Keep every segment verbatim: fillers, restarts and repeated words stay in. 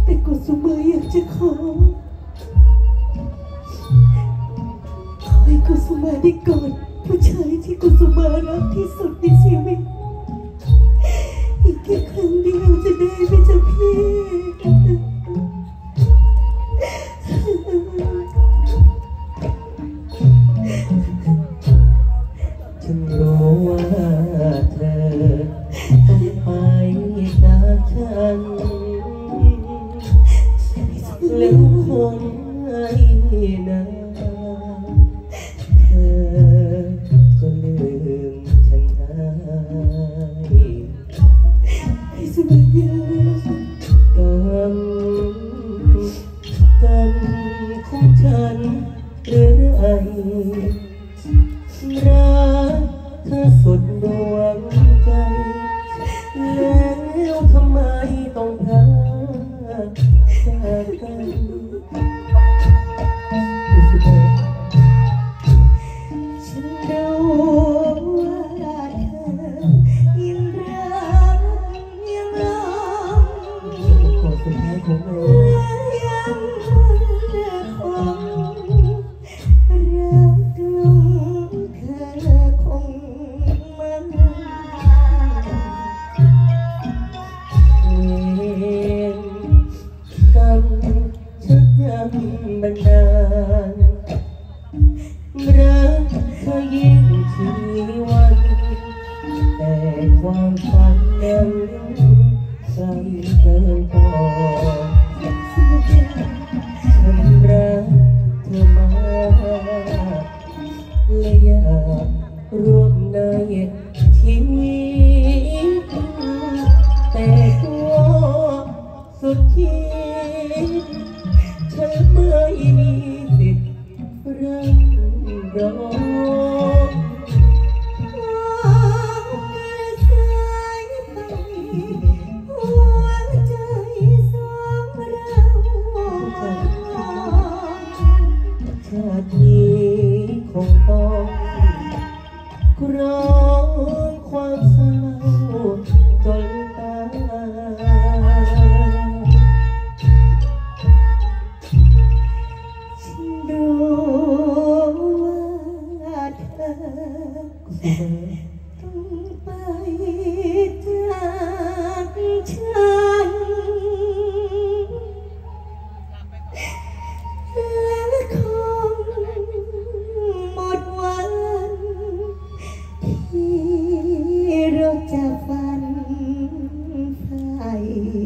แต่กุสุมาอยากจะขอขอให้กุสุมาได้กอดผู้ชายที่กุสุมารักที่สุดในชีวิตอีกแค่ครั้งเดียวจะได้ไหมจ๊ะพี่ฉันรู้ว่าเธอต้องไปจากฉันแล้วคงไม่นานเธอก็ลืมฉันได้ไอ้สมัยยากรรมกรรมของฉันหรือไอรักเธอสุดดวงใจแล้วทำไมต้องพลาดจากกันฉันรู้ว่าเธอยังรักยังรอก่อนสุดท้ายของเรายังคงรักลงเธอคงมันกรรมชักนำบันดาลรักเธอยิ่งชีวันแต่ความฝันนั้นไกลเกินพอฉันรักเธอมากและอยากร่วมในชีวิตแต่ตัวสุดขีดฉันไม่มีสิทธิ์รักรอชาตินี้คงต้องกรองความเศร้าจนตายฉันรู้ว่าเธอต้องไปจากฉันและคงหมดวันที่เราจะฝันใฝ่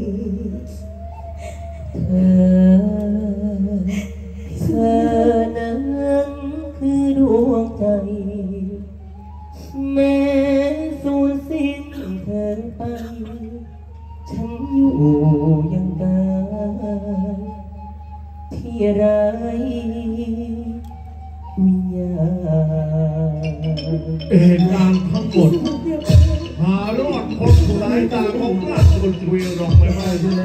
เธอเธอนั้นคือดวงใจแม้สูญสิ้นเธอไปฉันอยู่ยังได้ที่ไรวิญญาณเหตุการณ์ทั้งหมดหารอดพ้นสายตาของราชบุตรีรองไม่ได้